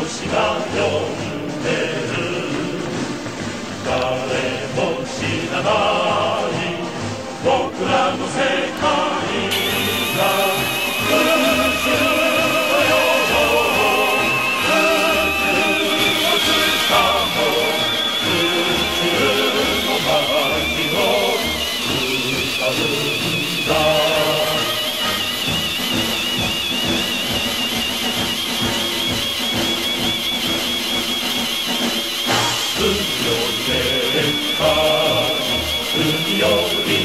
星が呼んでる。誰も知らない僕らの世界が宇宙のよう、宇宙の下の宇宙の街を歌うんだ。海より